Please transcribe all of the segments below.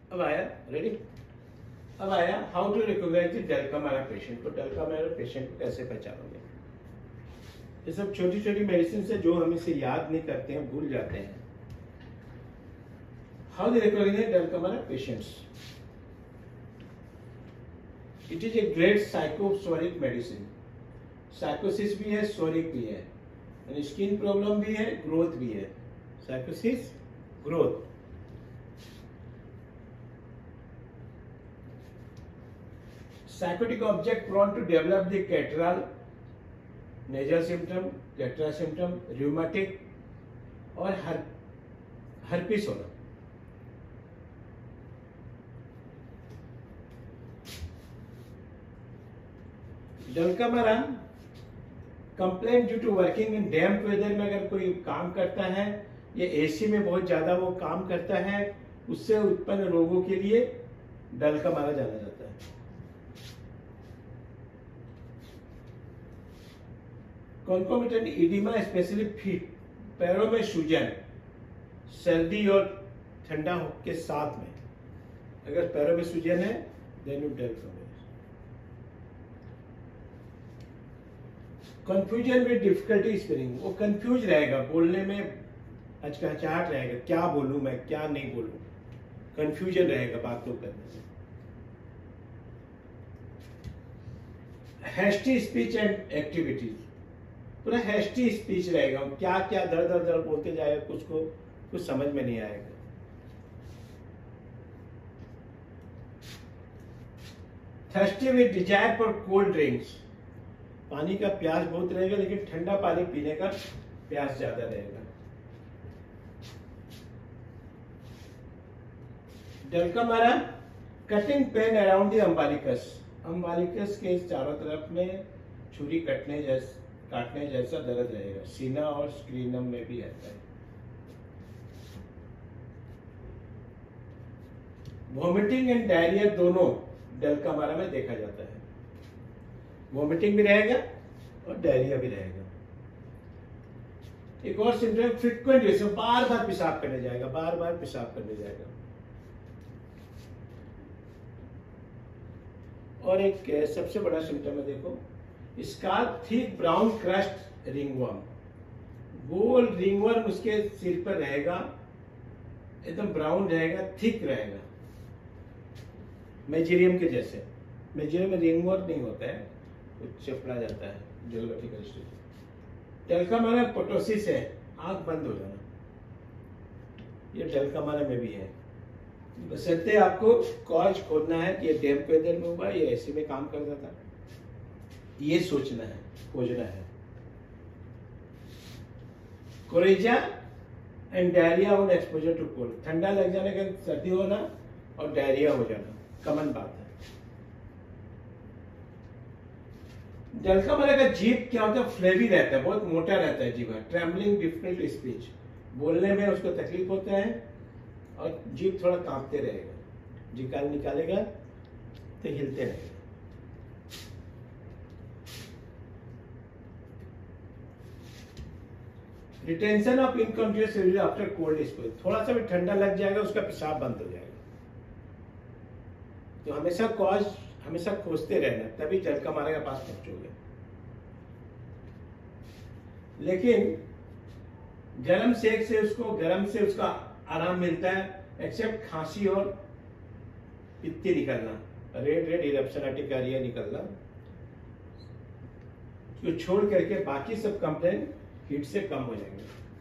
अब आया रेडी। अब आया how to recognise the Dulcamara patient. तो डेल्कामारा पेशेंट को कैसे पहचानोगे? ये सब छोटी छोटी मेडिसिन से जो हम इसे याद नहीं करते हैं, भूल जाते हैं। How to recognise Dulcamara patients? It is a great sycopsoric medicine. Sycosis भी है, सोरिक भी है, यानी स्किन प्रॉब्लम भी है, ग्रोथ भी है। Sycosis, growth. Psychotic object prone to develop the catarrhal, nasal symptom, catarrhal symptom, rheumatic और herpes होना। Dulcamara complaint due to working in damp weather में अगर कोई काम करता है या एसी में बहुत ज्यादा वो काम करता है, उससे उत्पन्न रोगों के लिए डेल्कामारा जाना जाता है। कॉन्कोमिटेंट इडिमा स्पेशली फीट, पैरों में सूजन, सर्दी और ठंडा के साथ में अगर पैरों में सूजन है then you Dulcamara. Confusion with difficulty speaking, वो कंफ्यूज रहेगा, बोलने में हचकिचाहट रहेगा, क्या बोलूं मैं, क्या नहीं बोलूं, कंफ्यूजन रहेगा बातों करने में। हैस्टी स्पीच एंड एक्टिविटीज, पूरा हैस्टी स्पीच रहेगा, क्या क्या दर दर दर बोलते जाएगा, कुछ समझ में नहीं आएगा। Thirsty with desire for cold drinks, पानी का प्यास बहुत रहेगा लेकिन ठंडा पानी पीने का प्यास ज्यादा रहेगा। Dulcamara cutting pain around the umbilicus, umbilicus के चारों तरफ में छुरी काटने जैसा दर्द रहेगा। सीना और स्क्रीनम में भी रहता है। वॉमिटिंग एंड डायरिया दोनों डेल्कामारा में देखा जाता है। वॉमिटिंग भी रहेगा और डायरिया भी रहेगा। एक और सिम्टम फ्रीक्वेंट, जैसे बार बार पेशाब करने जाएगा, बार बार पेशाब करने जाएगा। और एक सबसे बड़ा सिम्टम है, देखो, scalp thick brown crust ringworm, गोल रिंगवर्म उसके सिर पर रहेगा, एकदम ब्राउन रहेगा, थिक रहेगा, मेजेरियम के जैसे। मेजेरियम में रिंगवर्म नहीं होता है, चिपड़ा जाता है जियोग्राफिकल स्टेज। डेल्कामारा पोटोसिस है, आंख बंद हो जाना, ये डेल्कामारा में भी है। बशर्ते आपको कॉज खोजना है कि ये डैम्प वेदर में हुआ, ये ऐसे में काम करता था, ये सोचना है, खोजना है। Coryza and diarrhoea on exposure to cold, ठंडा लग जाने का सर्दी होना और डायरिया हो जाना कॉमन बात है। डेल्कामारा का जीभ क्या होता है, फ्लेवी रहता है, बहुत मोटा रहता है जीभ। ट्रेम्बलिंग, डिफिकल्ट स्पीच, बोलने में उसको तकलीफ होता है और जीभ थोड़ा कांपते रहेगा, निकालेगा तो हिलते रहेगा। Retention of incontinuous urine after cold spell, थोड़ा सा भी ठंडा लग जाएगा उसका पेशाब बंद हो जाएगा। तो हमेशा कॉज हमेशा खोजते रहना, तभी डेल्कामारा के पास पहुंचोगे। लेकिन गरम से उसका आराम मिलता है, एक्सेप्ट खांसी और पित्ती निकलना, रेड इरप्शन अर्टिकारिया निकलना, तो छोड़ करके बाकी सब कंप्लेन हीट से कम हो जाएंगे।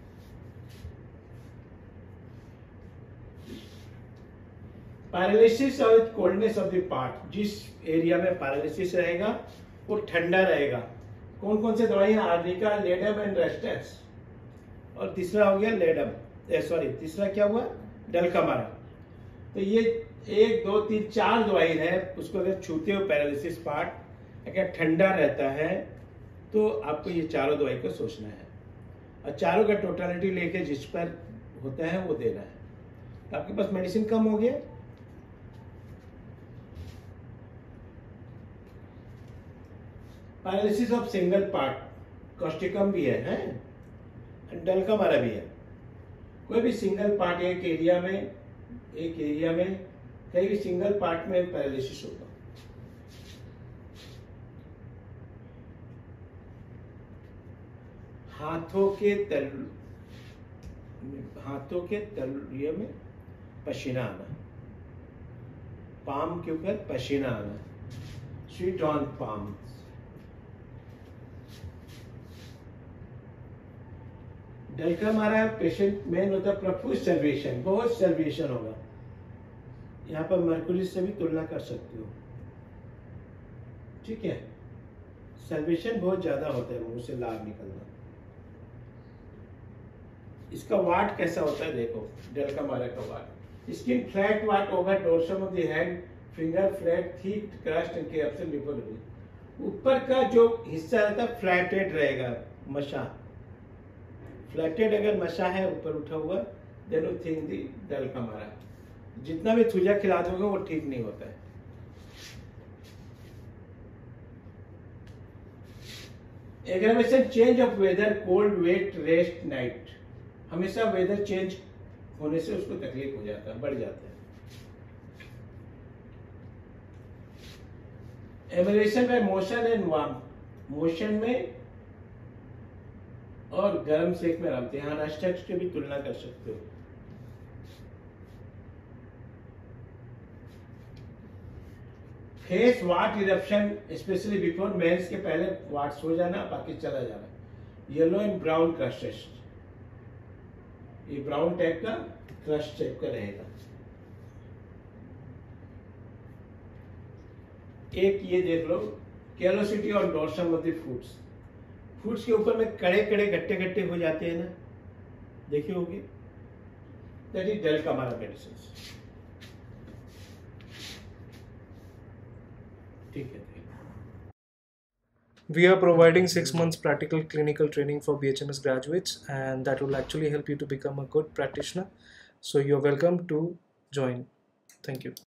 पैरालिसिस और कोल्डनेस ऑफ द पार्ट, जिस एरिया में पैरालिसिस रहेगा वो ठंडा रहेगा। कौन कौन से दवाइयां? Arnica, Ledum and Rhus Tox. और तीसरा हो गया तीसरा क्या हुआ? डेल्कामारा। तो ये 1 2 3 4 दवाई है, उसको अगर छूते हो पैरालिसिस पार्ट अगर ठंडा रहता है तो आपको ये चारों दवाई को सोचना है और चारों का टोटलिटी लेके जिस पर होता है वो देना है। तो आपके पास मेडिसिन कम हो गया। Paralysis of single part, Causticum भी है डेल्कामारा भी है। कोई भी सिंगल पार्ट एक एरिया में कहीं भी सिंगल पार्ट में पैरालिसिस होगा। हाथों के तलुए में पसीना आना, पाम के ऊपर पसीना आना, स्वीट ऑन पाम। डलका मारा पेशेंट मेन होता है प्रॉपर सर्वेशन, बहुत सर्वेशन होगा। यहाँ पर मर्कुरी से भी तुलना कर सकते हो, ठीक है। सर्वेशन बहुत ज्यादा होता है, मुंह से लार निकलना। इसका वाट कैसा होता है देखो, डलका मारा का wart. Skin flat wart over dorsum of the hand, finger flat, thick crust and capsule before. ऊपर का जो हिस्सा रहता है फ्लैटेड रहेगा, मशा फ्लैटेड अगर मशा है ऊपर उठा हुआ, then you think the Dulcamara. जितना भी थूजा खिला दोगे वो ठीक नहीं होता है। Aggravation change of weather, cold, wet, rest, night. हमेशा वेदर चेंज होने से उसको तकलीफ हो जाता है, बढ़ जाता है। Amelioration by motion and warm, motion में और गर्म सेक में आराम। यहाँ राष्ट्रक्ष की भी तुलना कर सकते हो। Face wart eruption, specially before menses के पहले वाट्स हो जाना, बाकी चला जाना। येलो एंड ब्राउन क्रस्टेस, ये ब्राउन टाइप का क्रस्ट टाइप का रहेगा। एक ये देख लो, कैलोसिटी और dorsum of the foots. Foots के ऊपर में कड़े कड़े गट्टे गट्टे हो जाते हैं ना, देखे होगे, दैट इज डलका मारा मेडिसिन। ठीक है। We are providing 6 months practical clinical training for BHMS graduates, and that will actually help you to become a good practitioner. So you're welcome to join. Thank you.